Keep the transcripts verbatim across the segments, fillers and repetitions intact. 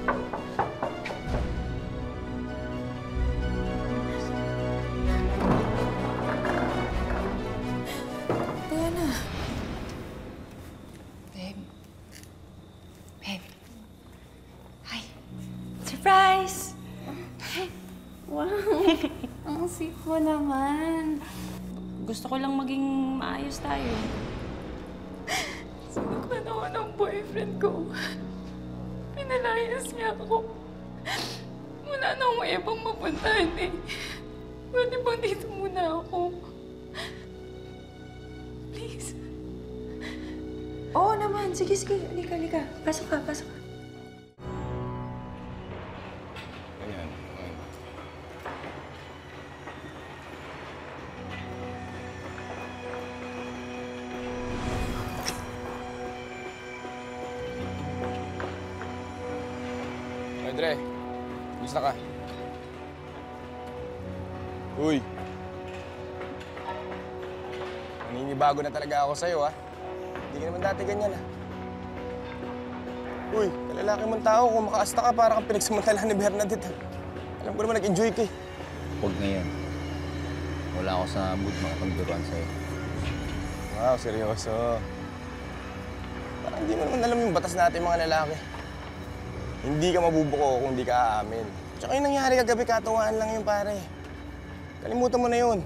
Diana. Babe. Babe. Hi. Surprise! Wow! Ang sweet mo naman. Gusto ko lang maging maayos tayo. Sinuklan ako ng boyfriend ko. Pinalayas niya ako. Wala na akong ibang mapuntahan eh. Pwede bang dito muna ako? Please. Oo naman. Sige, sige. Halika, halika. Pasok ka, pasok ka. Ayan. Ayan. Dre, gusto ka? Uy! Nangingibago na talaga ako sa'yo, ha? Hindi ka naman dati ganyan, ha? Uy, kalalaki mong tao, kung makaasta ka, para kang pinagsamantalahan ni Bernadette, ha? Alam ko naman, nag-enjoy ka, eh. Huwag ngayon. Wala ako sa mood makapagbiruan sa'yo. Wow, seryoso. Parang hindi mo naman alam yung batas natin, mga lalaki. Hindi ka mabubuko kung hindi ka aamin. Tsaka yung nangyari kagabi, katuwaan lang yun, pare. Kalimutan mo na yun.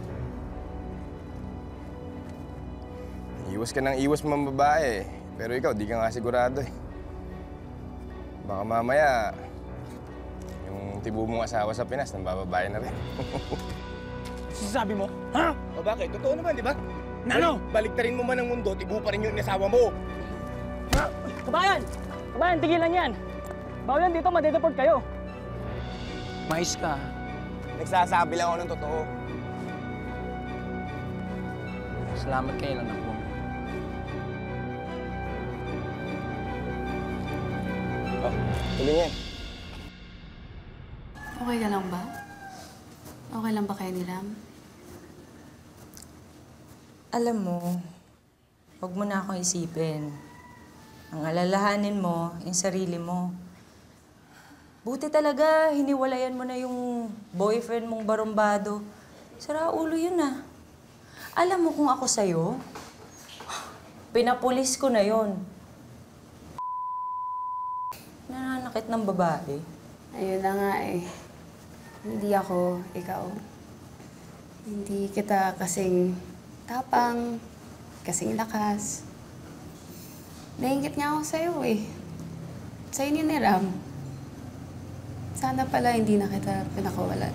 Iwas ka ng iwas mga babae, pero ikaw, di ka nga sigurado, eh. Baka mamaya, yung tibo mong asawa sa Pinas, nang bababae na rin. Sabi mo? Ha? O bakit? Totoo naman, di ba? Nano? Baliktarin mo man ang mundo, tibo pa rin yung asawa mo. Ha? Kabayan! Kabayan, tigilan yan! Bawal yan dito, madedeport kayo. Mais ka. Nagsasabi lang ako ng totoo. Salamat kayo lang ako. Oh, tuloy niya. Okay ka lang ba? Okay lang ba kayo ni Ram? Alam mo, huwag mo na akong isipin. Ang alalahanin mo, yung sarili mo. Buti talaga, hiniwalayan mo na yung boyfriend mong barumbado. Sara ulo yun ah. Alam mo kung ako sa'yo, pinapulis ko na yon. Nananakit ng babae. Ayun na nga eh. Hindi ako ikaw. Hindi kita kasing tapang, kasing lakas. Nainggit nga ako sa'yo eh. Sa'yo ni Ram. Sana pala hindi na kita pinakawalan.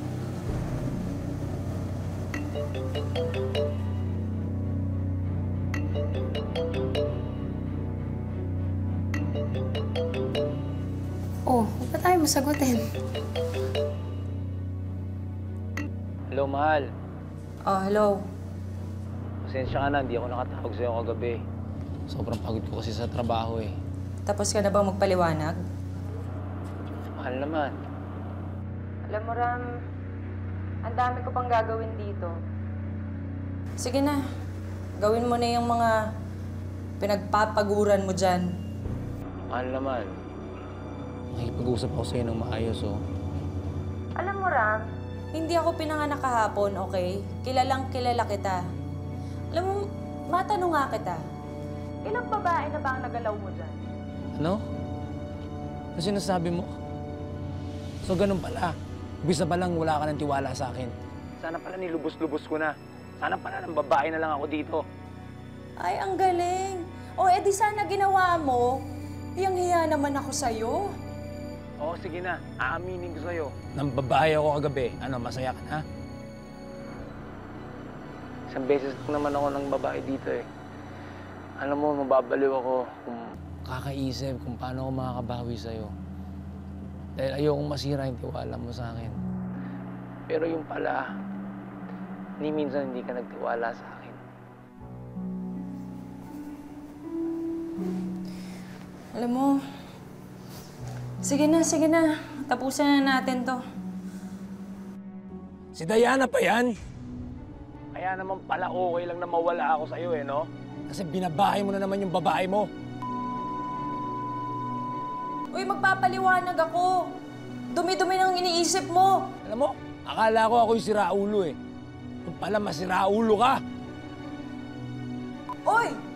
Oh, huwag pa tayo masagutin. Hello, mahal. Oh, hello. Pasensya ka na, hindi ako nakatawag sa'yo kagabi. Sobrang pagod ko kasi sa trabaho eh. Tapos ka na bang magpaliwanag? Mahal naman. Alam mo, Ram, ang dami ko pang gagawin dito. Sige na, gawin mo na yung mga pinagpapaguran mo dyan. Mahal naman. Makikipag-usap ako sa'yo ng maayos, oh. Alam mo, Ram, hindi ako pinanganak kahapon, okay? Kilalang kilala kita. Alam mo, matanong nga kita. Ilang babae na ba ang nagalaw mo dyan? Ano? Ano sinasabi mo? So, ganun pala. Bisa pa lang wala ka ng tiwala sa akin. Sana pala nilubos-lubos ko na. Sana pala ng babae na lang ako dito. Ay, ang galing. O, edi sana ginawa mo. Hiyang-hiya naman ako sa'yo. Oo, sige na. Aaminin ko sa'yo. Nang babae ako kagabi. Ano, masaya ka na? Isang beses naman ako ng babae dito eh. Alam mo, mababaliw ako kung kakaisip kung paano ako makakabawi sa'yo. Dahil ayokong masira yung tiwala mo sa akin. Pero yung pala, ni minsan hindi ka nagtiwala sa akin. Alam mo, sige na, sige na. Tapusan na natin to. Si Diana pa yan? Kaya naman pala okay lang na mawala ako sa'yo eh, no? Kasi binabahay mo na naman yung babae mo. Uy, magpapaliwanag ako. Dumi-dumi ng iniisip mo. Alam mo, akala ko ako yung siraulo eh. Kung pala masiraulo ka. Uy!